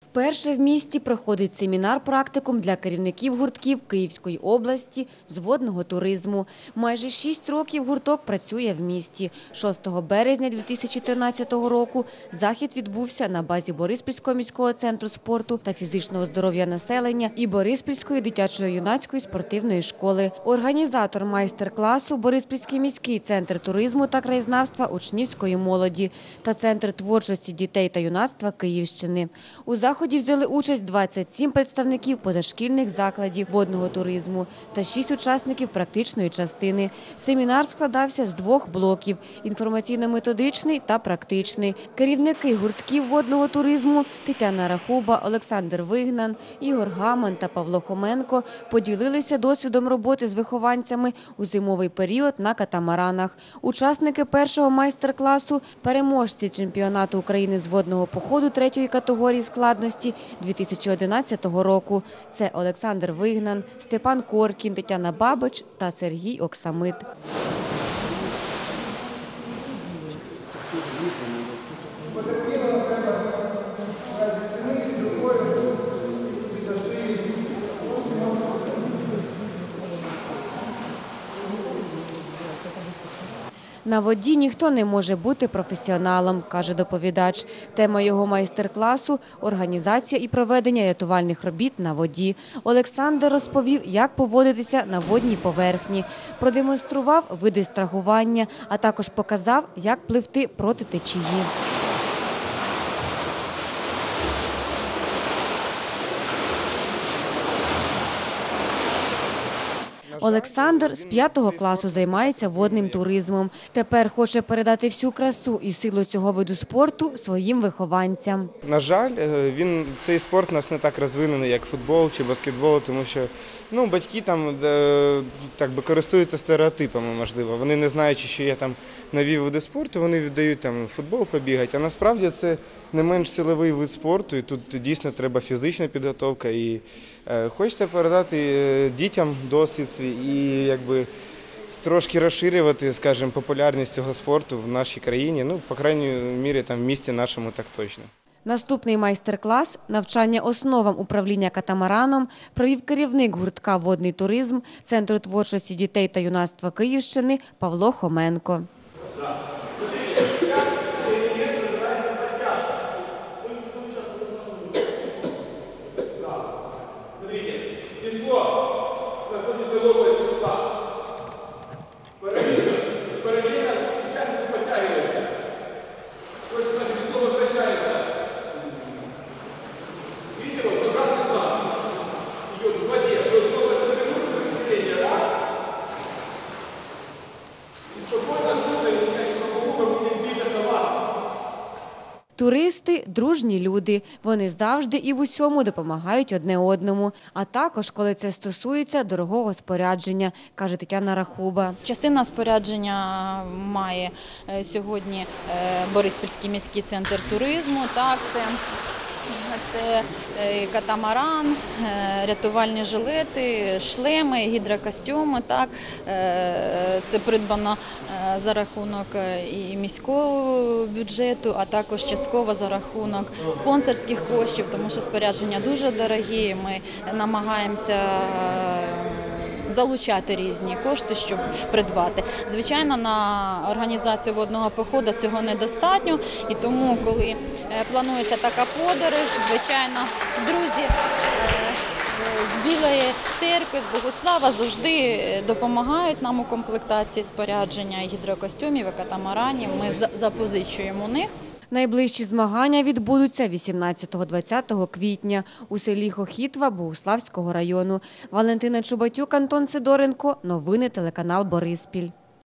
Вперше в місті проходить семінар-практикум для керівників гуртків Київської області з водного туризму. Майже 6 років гурток працює в місті. 6 березня 2013 року захід відбувся на базі Бориспільського міського центру спорту та фізичного здоров'я населення і Бориспільської дитячо-юнацької спортивної школи. Організатор майстер-класу – Бориспільський міський центр туризму та краєзнавства учнівської молоді та Центр творчості дітей та юнацтва Київщини. У заході взяли участь 27 представників позашкільних закладів водного туризму та 6 учасників практичної частини. Семінар складався з 2 блоків – інформаційно-методичний та практичний. Керівники гуртків водного туризму Тетяна Рахуба, Олександр Вигнан, Ігор Гаман та Павло Хоменко поділилися досвідом роботи з вихованцями у зимовий період на катамаранах. Учасники першого майстер-класу – переможці чемпіонату України з водного походу 3-ї категорії складності 2011 року. Це Олександр Вигнан, Степан Коркін, Тетяна Бабич та Сергій Оксамит. На воді ніхто не може бути професіоналом, каже доповідач. Тема його майстер-класу – організація і проведення рятувальних робіт на воді. Олександр розповів, як поводитися на водній поверхні. Продемонстрував види страхування, а також показав, як пливти проти течії. Олександр з 5 класу займається водним туризмом. Тепер хоче передати всю красу і силу цього виду спорту своїм вихованцям. На жаль, цей спорт у нас не так розвинений, як футбол чи баскетбол, тому що батьки там користуються стереотипами, можливо. Вони, не знаючи, що є там нові види спорту, вони віддають там футбол побігати. А насправді це не менш силовий вид спорту, і тут дійсно треба фізична підготовка. І хочеться передати дітям досвід свій і трошки розширювати, скажімо, популярність цього спорту в нашій країні, по крайній мірі там в місті нашому так точно. Наступний майстер-клас – навчання основам управління катамараном провів керівник гуртка «Водний туризм» Центру творчості дітей та юнацтва Київщини Павло Хоменко. Туристи – дружні люди. Вони завжди і в усьому допомагають одне одному. А також, коли це стосується дорогого спорядження, каже Тетяна Рахуба. Частина спорядження має сьогодні Бориспільський міський центр туризму. Це катамаран, рятувальні жилети, шлеми, гідрокостюми. Це придбано за рахунок і міського бюджету, а також частково за рахунок спонсорських коштів, тому що спорядження дуже дорогі. Ми намагаємося залучати різні кошти, щоб придбати. Звичайно, на організацію водного походу цього недостатньо, і тому, коли планується така подорож, звичайно, друзі з Білої церкви, з Богослава завжди допомагають нам у комплектації спорядження і гідрокостюмів, і катамаранів. Ми запозичуємо у них. Найближчі змагання відбудуться 18-20 квітня у селі Хохітва Богуславського району. Валентина Чубатюк, Антон Сидоренко. Новини телеканал Бориспіль.